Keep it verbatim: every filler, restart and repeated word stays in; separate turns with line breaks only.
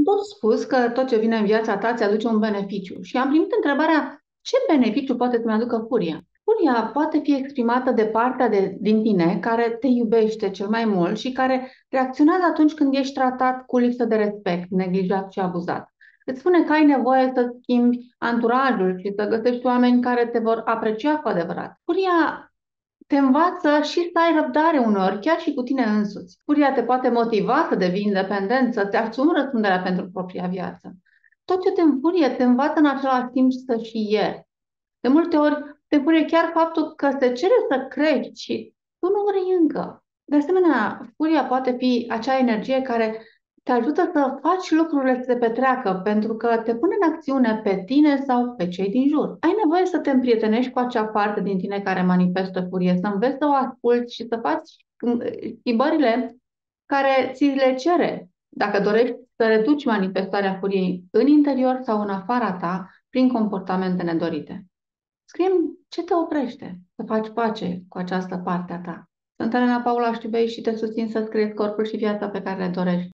tot spus că tot ce vine în viața ta ți aduce un beneficiu și am primit întrebarea ce beneficiu poate să-mi aducă furia? Furia poate fi exprimată de partea de, din tine care te iubește cel mai mult și care reacționează atunci când ești tratat cu lipsă de respect, neglijat și abuzat. Îți spune că ai nevoie să schimbi anturajul și să găsești oameni care te vor aprecia cu adevărat. Furia te învață și să ai răbdare uneori, chiar și cu tine însuți. Furia te poate motiva să devii independent, să-ți asumi răspunderea pentru propria viață. Tot ce te înfurie te învață în același timp să și ieri. De multe ori te înfurie chiar faptul că se cere să crești și tu nu vrei încă. De asemenea, furia poate fi acea energie care te ajută să faci lucrurile să se petreacă, pentru că te pune în acțiune pe tine sau pe cei din jur. Ai nevoie să te împrietenești cu acea parte din tine care manifestă furie, să înveți să o asculți și să faci schimbările care ți le cere. Dacă dorești să reduci manifestarea furiei în interior sau în afara ta prin comportamente nedorite. Scrie-mi ce te oprește să faci pace cu această parte a ta. Sunt Elena Paula Știbei și te susțin să scrieți corpul și viața pe care le dorești.